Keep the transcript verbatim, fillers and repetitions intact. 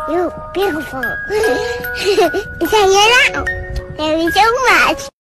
Eu pego fogo. Isso aí é não. Eu me chamo mate.